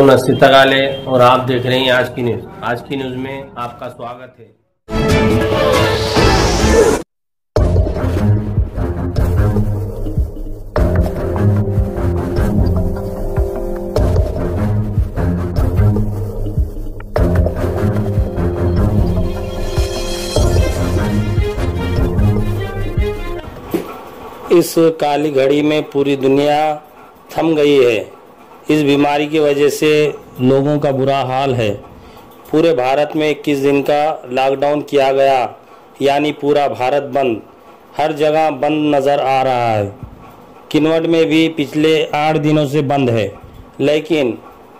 नसीर तगाले और आप देख रहे हैं आज की न्यूज़। आज की न्यूज़ में आपका स्वागत है। इस काली घड़ी में पूरी दुनिया थम गई है। इस बीमारी की वजह से लोगों का बुरा हाल है। पूरे भारत में 21 दिन का लॉकडाउन किया गया, यानी पूरा भारत बंद। हर जगह बंद नज़र आ रहा है। किन्नौर में भी पिछले 8 दिनों से बंद है, लेकिन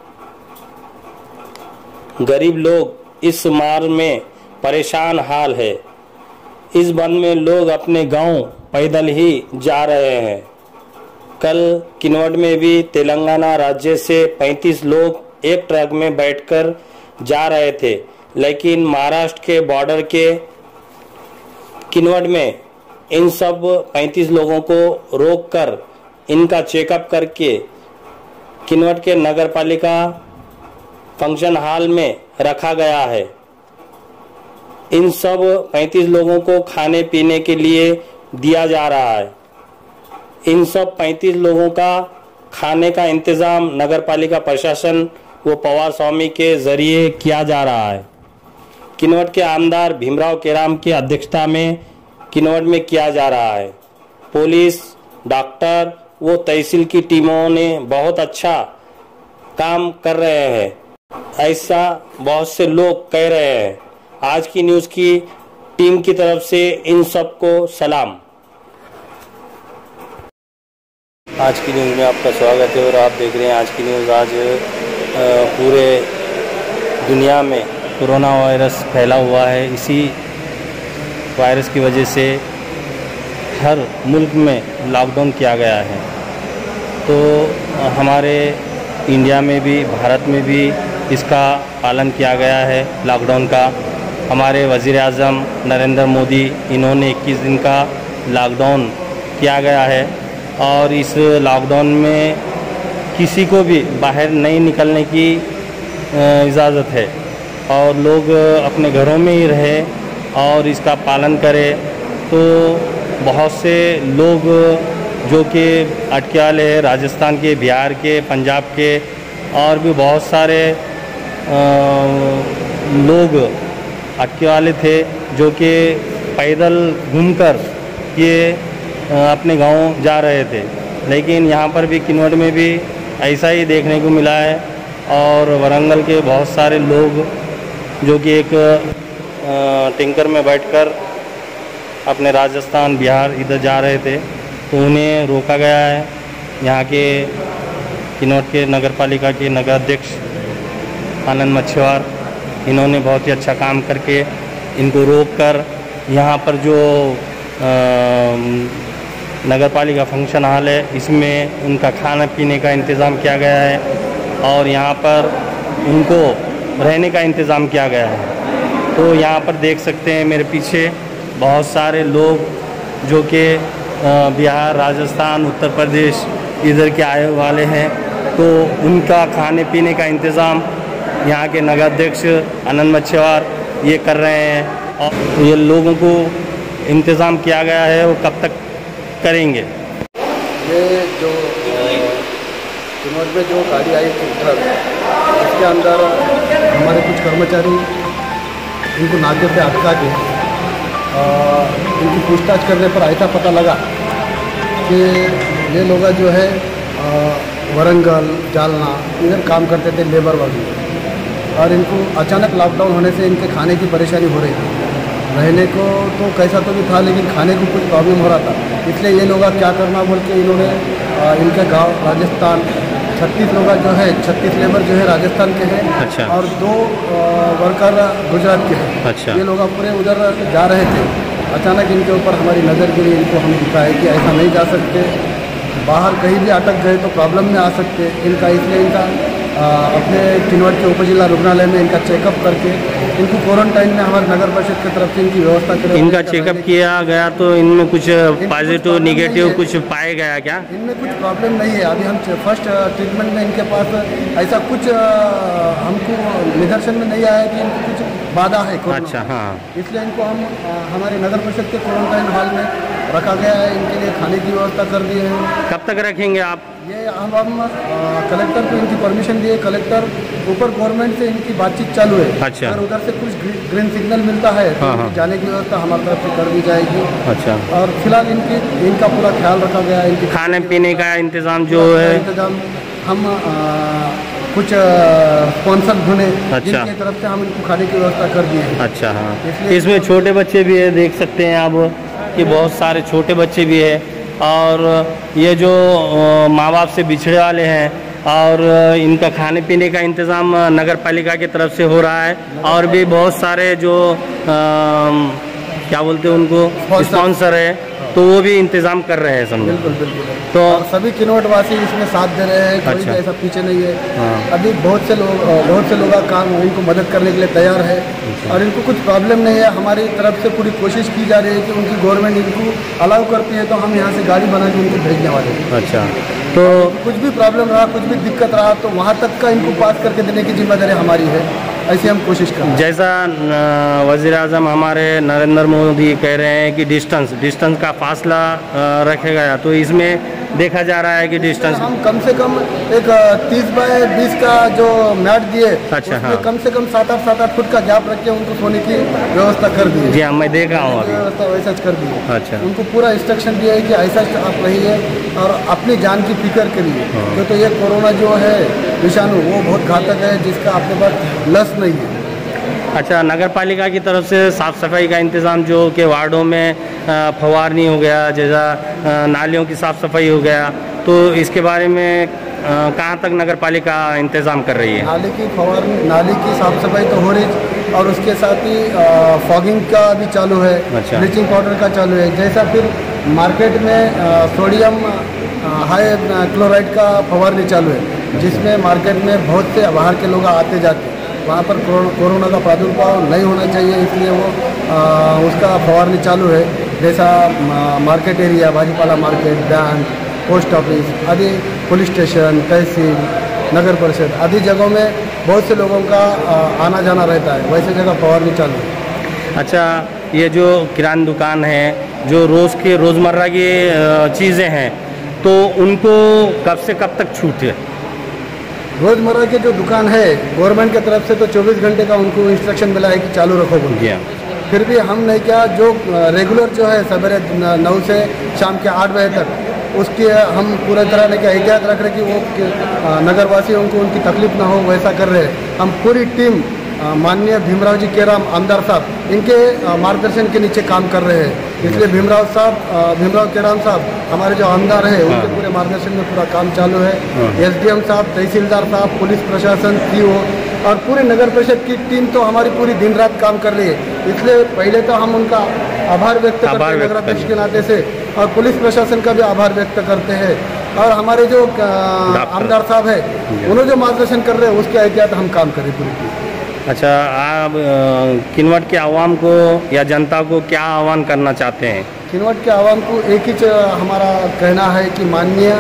गरीब लोग इस मार में परेशान हाल है। इस बंद में लोग अपने गांव पैदल ही जा रहे हैं। कल किन्नौर में भी तेलंगाना राज्य से 35 लोग एक ट्रक में बैठकर जा रहे थे, लेकिन महाराष्ट्र के बॉर्डर के किन्नौर में इन सब 35 लोगों को रोककर इनका चेकअप करके किन्नौर के नगर पालिका फंक्शन हॉल में रखा गया है। इन सब 35 लोगों को खाने पीने के लिए दिया जा रहा है। इन सब 35 लोगों का खाने का इंतज़ाम नगर पालिका प्रशासन व पवार स्वामी के जरिए किया जा रहा है। किन्नौर के आमदार भीमराव केराम की अध्यक्षता में किन्नौर में किया जा रहा है। पुलिस, डॉक्टर व तहसील की टीमों ने बहुत अच्छा काम कर रहे हैं, ऐसा बहुत से लोग कह रहे हैं। आज की न्यूज़ की टीम की तरफ से इन सबको सलाम। आज की न्यूज़ में आपका स्वागत है और आप देख रहे हैं आज की न्यूज़। आज पूरे दुनिया में कोरोना वायरस फैला हुआ है। इसी वायरस की वजह से हर मुल्क में लॉकडाउन किया गया है। तो हमारे इंडिया में भी, भारत में भी इसका पालन किया गया है लॉकडाउन का। हमारे वज़ीर आज़म नरेंद्र मोदी, इन्होंने 21 दिन का लॉकडाउन किया गया है और इस लॉकडाउन में किसी को भी बाहर नहीं निकलने की इजाज़त है और लोग अपने घरों में ही रहे और इसका पालन करें। तो बहुत से लोग जो कि अटके वाले हैं, राजस्थान के, बिहार के, पंजाब के और भी बहुत सारे लोग अटके वाले थे जो कि पैदल घूमकर ये अपने गांव जा रहे थे। लेकिन यहाँ पर भी किन्नौर में भी ऐसा ही देखने को मिला है और वरंगल के बहुत सारे लोग जो कि एक टैंकर में बैठकर अपने राजस्थान, बिहार इधर जा रहे थे, तो उन्हें रोका गया है। यहाँ के किन्नौर के नगर पालिका के नगर अध्यक्ष आनंद मछुआर, इन्होंने बहुत ही अच्छा काम करके इनको रोककर यहाँ पर जो नगर पालिका फंक्शन हॉल है, इसमें उनका खाने पीने का इंतज़ाम किया गया है और यहाँ पर उनको रहने का इंतज़ाम किया गया है। तो यहाँ पर देख सकते हैं मेरे पीछे बहुत सारे लोग जो कि बिहार, राजस्थान, उत्तर प्रदेश इधर के आए वाले हैं। तो उनका खाने पीने का इंतज़ाम यहाँ के नगर अध्यक्ष आनंद मछुआर ये कर रहे हैं और ये लोगों को इंतज़ाम किया गया है, वो कब तक करेंगे। ये जो किन्नौर में जो गाड़ी आई थी ट्रक, इसके अंदर हमारे कुछ कर्मचारी इनको नाके पे अटका के इनकी पूछताछ करने पर ऐसा पता लगा कि ये लोग जो है वरंगल, जालना इधर काम करते थे लेबर वर्ग में, और इनको अचानक लॉकडाउन होने से इनके खाने की परेशानी हो रही थी। रहने को तो कैसा तो भी था, लेकिन खाने को कुछ प्रॉब्लम हो रहा था। इसलिए ये लोग क्या करना बोल के इन्होंने इनके गांव राजस्थान 36 लोग जो है, 36 लेबर जो है राजस्थान के हैं। अच्छा। और 2 वर्कर गुजरात के हैं। अच्छा। ये लोग पूरे उधर जा रहे थे। अचानक इनके ऊपर हमारी नज़र गिरी। इनको हम बताया कि ऐसा नहीं जा सकते, बाहर कहीं भी अटक गए तो प्रॉब्लम में आ सकते इनका, इसलिए इनका अपने किन्नौर के उपजिला रुग्णालय में इनका चेकअप करके इनको क्वारंटाइन में हमारे नगर परिषद की तरफ से इनकी व्यवस्था करें। इनका चेकअप किया गया तो इनमें कुछ पॉजिटिव निगेटिव कुछ पाया गया क्या? इनमें कुछ प्रॉब्लम नहीं है। अभी हम फर्स्ट ट्रीटमेंट में इनके पास ऐसा कुछ हमको निदर्शन में नहीं आया कि इनको कुछ बाधा है। अच्छा, हाँ। इसलिए इनको हम हमारे नगर परिषद के क्वारंटाइन हॉल में रखा गया है। इनके लिए खाने की व्यवस्था कर दी है। कब तक रखेंगे आप? ये हम कलेक्टर को इनकी परमिशन दिए। कलेक्टर ऊपर गवर्नमेंट से इनकी बातचीत चालू है। अच्छा। अगर उधर से कुछ ग्रीन सिग्नल मिलता है तो हाँ। जाने की व्यवस्था हमारी तरफ से कर दी जाएगी। अच्छा। और फिलहाल इनका पूरा ख्याल रखा गया है। इनके खाने पीने का इंतजाम जो है इंतजाम हम कुछ स्पॉन्सर ढूंढे। अच्छा। जिनकी तरफ से हम इनको खाने की व्यवस्था कर दी है। अच्छा, हाँ। इसमें छोटे बच्चे भी है, देख सकते हैं आप कि बहुत सारे छोटे बच्चे भी है। और ये जो माँ बाप से बिछड़े वाले हैं और इनका खाने पीने का इंतज़ाम नगर पालिका की तरफ से हो रहा है। और भी बहुत सारे जो क्या बोलते हैं उनको स्पॉन्सर है, तो वो भी इंतज़ाम कर रहे हैं समझो। बिल्कुल बिल्कुल। तो सभी किन्नौर वासी इसमें साथ दे रहे हैं। कोई भी ऐसा पीछे नहीं है। हाँ। अभी बहुत से लोग काम इनको मदद करने के लिए तैयार है। और इनको कुछ प्रॉब्लम नहीं है। हमारी तरफ से पूरी कोशिश की जा रही है कि उनकी गवर्नमेंट इनको अलाउ करती है तो हम यहाँ से गाड़ी बना के उनको भेजने वाले हैं। अच्छा, तो कुछ भी प्रॉब्लम रहा, कुछ भी दिक्कत रहा तो वहाँ तक का इनको पास करके देने की जिम्मेदारी हमारी है। ऐसी हम कोशिश करें। जैसा वज़ीर आज़म हमारे नरेंद्र मोदी कह रहे हैं कि डिस्टेंस का फासला रखेगा गया, तो इसमें देखा जा रहा है कि डिस्टेंस हम कम से कम एक 30 बाय 20 का जो मैट दिए। अच्छा, हाँ। कम से कम 7-8 फुट का गैप रख के उनको सोने की व्यवस्था कर दी है। जी हाँ, मैं देख रहा हूँ अभी व्यवस्था वैसा कर दी है। अच्छा। उनको पूरा इंस्ट्रक्शन दिया है कि ऐसा आप रहिए और अपनी जान की फिक्र करिए। तो ये कोरोना जो है विषाणु वो बहुत घातक है, जिसका अपने पास लस नहीं है। अच्छा, नगर पालिका की तरफ से साफ़ सफाई का इंतज़ाम जो कि वार्डों में फवारनी हो गया, जैसा नालियों की साफ़ सफाई हो गया, तो इसके बारे में कहाँ तक नगर पालिका इंतज़ाम कर रही है? नाली की साफ़ सफाई तो हो रही और उसके साथ ही फॉगिंग का भी चालू है। अच्छा। ब्लीचिंग पाउडर का चालू है। जैसा फिर मार्केट में सोडियम हाई क्लोराइड का फवारनी चालू है, जिसमें मार्केट में बहुत से बाहर के लोग आते जाते हैं। वहाँ पर कोरोना का प्रादुर्भाव नहीं होना चाहिए, इसलिए वो उसका फवारनी चालू है। जैसा मार्केट एरिया, भाजीपाला मार्केट, बैंक, पोस्ट ऑफिस आदि, पुलिस स्टेशन, तहसील, नगर परिषद आदि जगहों में बहुत से लोगों का आना जाना रहता है, वैसे जगह फवारनी चालू है। अच्छा, ये जो किराना दुकान है, जो रोज़मर्रा की चीज़ें हैं, तो उनको कब से कब तक छूट है? रोज़मर्रा की जो दुकान है गवर्नमेंट की तरफ से तो 24 घंटे का उनको इंस्ट्रक्शन मिला है कि चालू रखो बोल दिया। फिर भी हम नहीं क्या, जो रेगुलर जो है सवेरे 9 से शाम के 8 बजे तक, उसकी हम पूरा तरह के एहतियात रख रहे कि वो नगरवासियों को उनकी तकलीफ ना हो, वैसा कर रहे हैं। हम पूरी टीम माननीय भीमराव जी केराम आमदार साहब इनके मार्गदर्शन के नीचे काम कर रहे हैं। इसलिए भीमराव केराम साहब हमारे जो आमदार है उनके पूरे मार्गदर्शन में पूरा काम चालू है। SDM साहब, तहसीलदार साहब, पुलिस प्रशासन, CO और पूरे नगर परिषद की टीम तो हमारी पूरी दिन रात काम कर रही है। इसलिए पहले तो हम उनका आभार व्यक्त करते हैं नगराध्यक्ष के नाते से, और पुलिस प्रशासन का भी आभार व्यक्त करते हैं। और हमारे जो आमदार साहब है उन्होंने जो मार्गदर्शन कर रहे हैं उसके एहतियात हम काम करें पूरी। अच्छा, आप किन्नौर के आवाम को या जनता को क्या आह्वान करना चाहते हैं? किन्नौर के आवाम को एक ही हमारा कहना है कि माननीय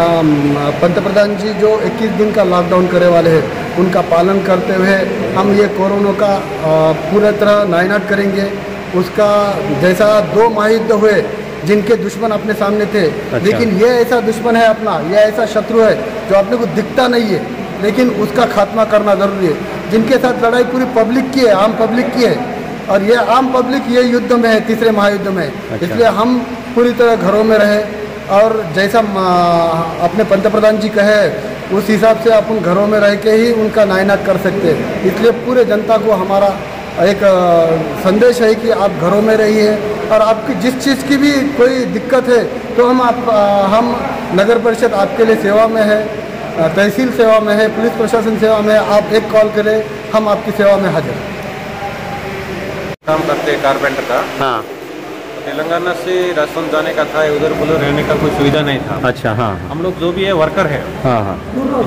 पंतप्रधान जी जो 21 दिन का लॉकडाउन करे वाले हैं, उनका पालन करते हुए हम ये कोरोना का पूरी तरह नायनाट करेंगे। उसका जैसा 2 महायुद्ध हुए जिनके दुश्मन अपने सामने थे। अच्छा। लेकिन ये ऐसा दुश्मन है अपना, ये ऐसा शत्रु है जो अपने को दिखता नहीं है, लेकिन उसका खात्मा करना ज़रूरी है। जिनके साथ लड़ाई पूरी पब्लिक की है, आम पब्लिक की है, और ये आम पब्लिक ये युद्ध में है, तीसरे महायुद्ध में। अच्छा। इसलिए हम पूरी तरह घरों में रहे और जैसा अपने पंतप्रधान जी कहे उस हिसाब से अपन घरों में रह के ही उनका नायनाट कर सकते हैं। इसलिए पूरे जनता को हमारा एक संदेश है कि आप घरों में रहिए, और आपकी जिस चीज़ की भी कोई दिक्कत है तो हम नगर परिषद आपके लिए सेवा में है, तहसील सेवा में है, पुलिस प्रशासन सेवा में है। आप एक कॉल करें, हम आपकी सेवा में हाजिर। काम करते हैं कारपेंटर का। हाँ। तेलंगाना से राजस्थान जाने का था, उधर बोलो रहने का कोई सुविधा नहीं था। अच्छा हाँ हम लोग जो भी है वर्कर है, हाँ हाँ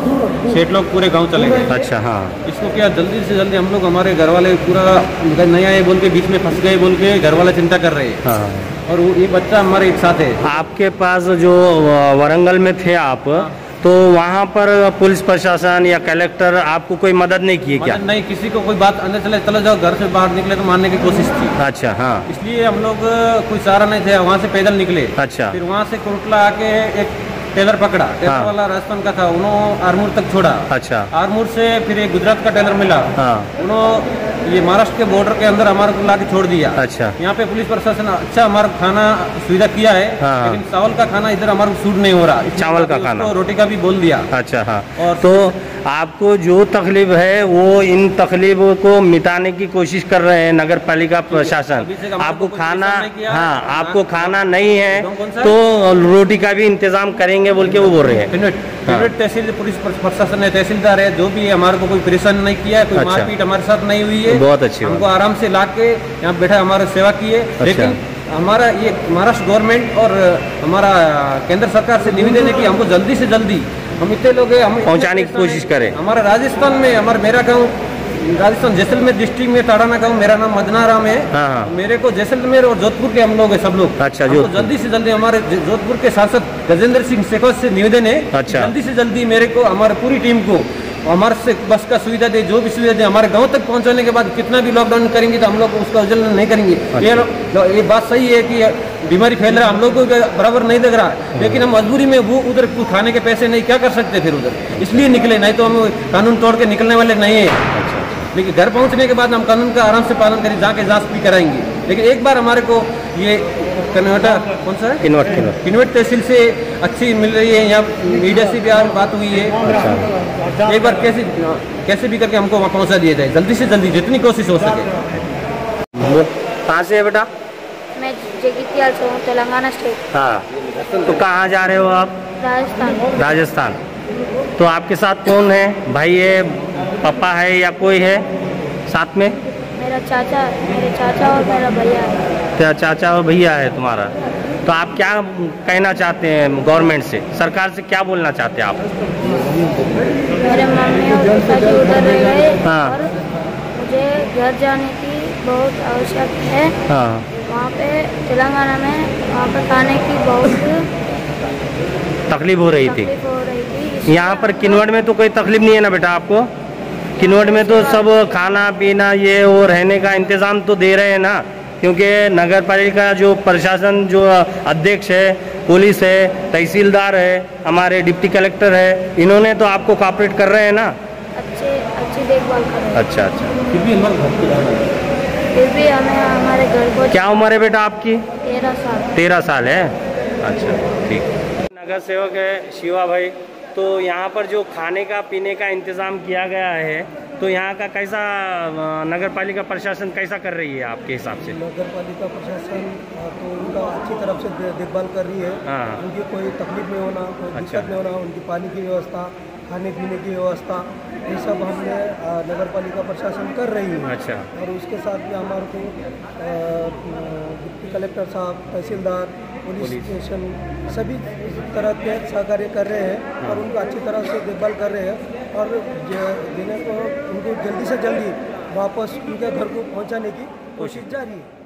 सेठ लोग पूरे गांव चले गए। अच्छा हाँ इसको क्या जल्दी से जल्दी हम लोग, हमारे घर वाले पूरा नहीं आए बोल के, बीच में फंस गए बोल के घर वाले चिंता कर रहे हैं। हाँ। और ये बच्चा हमारे एक साथ है। आपके पास जो वरंगल में थे आप, तो वहाँ पर पुलिस प्रशासन या कलेक्टर आपको कोई मदद नहीं की क्या? नहीं, किसी को कोई बात अंदर चले जाओ, घर से बाहर निकले तो मारने की कोशिश थी। अच्छा हाँ। इसलिए हम लोग कोई सहारा नहीं थे, वहाँ से पैदल निकले। अच्छा। फिर वहाँ से कोटला आके एक टेलर पकड़ा, टेलर वाला राजस्थान का था, उन्होंने आरमूर तक छोड़ा। अच्छा। आरमूर से फिर एक गुजरात का टेलर मिला, उन्होंने ये महाराष्ट्र के बॉर्डर के अंदर हमारे को लाके छोड़ दिया। अच्छा। यहाँ पे पुलिस प्रशासन अच्छा हमारा खाना सुविधा किया है, लेकिन चावल का खाना इधर हमारे को सूट नहीं हो रहा। चावल का खाना, रोटी का भी बोल दिया। अच्छा हाँ। और तो आपको जो तकलीफ है वो इन तकलीफों को मिटाने की कोशिश कर रहे हैं नगर पालिका प्रशासन। आपको खाना, हाँ आपको खाना नहीं है तो रोटी का भी इंतजाम करेंगे बोल के वो बोल रहे हैं। तहसील पुलिस प्रशासन है, तहसीलदार है, जो भी है, हमारे को कोई परेशान नहीं किया है, कोई मारपीट हमारे साथ नहीं हुई है। बहुत अच्छी, हमको आराम से ला के यहाँ बैठा हमारा सेवा की है। लेकिन हमारा ये महाराष्ट्र गवर्नमेंट और हमारा केंद्र सरकार से निवेदन है कि हमको जल्दी से जल्दी, हम इतने लोग हैं, हम पहुँचाने की कोशिश करें। हमारा राजस्थान में, मेरा गाँव राजस्थान जैसलमेर डिस्ट्रिक्ट में टाड़ाना गाँव, मेरा नाम मदनाराम है। हाँ। मेरे को जैसलमेर और जोधपुर के हम लोग हैं सब लोग। अच्छा। जो जल्दी से जल्दी हमारे जोधपुर के सांसद गजेंद्र सिंह शेखावत से निवेदन है। अच्छा। जल्दी से जल्दी मेरे को, हमारे पूरी टीम को हमारे से बस का सुविधा दे, जो भी सुविधा दे, हमारे गांव तक पहुंचाने के बाद कितना भी लॉकडाउन करेंगे तो हम लोग उसका उल्लंघन नहीं करेंगे। अच्छा। ये बात सही है कि बीमारी फैल रहा है, हम लोग को बराबर नहीं लग रहा है, लेकिन हम मजबूरी में वो उधर खाने के पैसे नहीं, क्या कर सकते फिर उधर, इसलिए निकले, नहीं तो हम कानून तोड़ के निकलने वाले नहीं है। लेकिन घर पहुंचने के बाद हम कानून का आराम से पालन करें, जाके जांच भी कराएंगे। लेकिन एक बार हमारे को ये कन्वर्टर कौन सा है, किन्वट तहसील से अच्छी मिल रही है, यहाँ मीडिया से भी बात हुई है। अच्छा। एक बार कैसे भी करके हमको वहाँ पहुँचा दिया जाए, जल्दी से जल्दी, जितनी कोशिश हो सके। कहाँ से है बेटा? मैं जगित्याल से हूँ, तेलंगाना स्टेट। हाँ। तो कहाँ जा रहे हो आप? राजस्थान। राजस्थान। तो आपके साथ कौन है? भाई है, पापा है या कोई है साथ में? मेरे चाचा और मेरा भैया है। तेरा चाचा और भैया है तुम्हारा। तो आप क्या कहना चाहते हैं गवर्नमेंट से, सरकार से क्या बोलना चाहते हैं आप? मेरे मम्मी और पिताजी उधर रह गए। हाँ। और मुझे घर जाने की बहुत आवश्यकता है। हाँ। वहाँ पे तेलंगाना में वहाँ पे खाने की बहुत तकलीफ हो रही थी। यहाँ पर किन्वट में तो कोई तकलीफ नहीं है ना बेटा आपको? किन्वट में तो सब खाना पीना ये और रहने का इंतज़ाम तो दे रहे हैं ना, क्योंकि नगर पालिका जो प्रशासन, जो अध्यक्ष है, पुलिस है, तहसीलदार है, हमारे डिप्टी कलेक्टर है, इन्होंने तो आपको कोऑपरेट कर रहे हैं ना, अच्छी देखभाल कर रहे हैं। अच्छा। फिर भी हमें हमारे घर को। क्या उम्र है बेटा आपकी? 13 साल। 13 साल है, अच्छा ठीक। नगर सेवक है शिवा भाई। तो यहाँ पर जो खाने का पीने का इंतज़ाम किया गया है, तो यहाँ का कैसा नगर पालिका प्रशासन कैसा कर रही है आपके हिसाब से? नगर पालिका प्रशासन तो उनका अच्छी तरफ से देखभाल कर रही है। हाँ। उनकी कोई तकलीफ नहीं होना, कोई दिक्कत नहीं होना, उनकी पानी की व्यवस्था, खाने पीने की व्यवस्था, ये सब हमने नगर पालिका प्रशासन कर रही है। अच्छा। और उसके साथ भी हमारे को डिप्टी कलेक्टर साहब, तहसीलदार, पुलिस स्टेशन सभी तरह के सहकार्य कर रहे हैं। और उनको अच्छी तरह से देखभाल कर रहे हैं और जिन्हें को उनको जल्दी से जल्दी वापस उनके घर को पहुंचाने की कोशिश जारी है।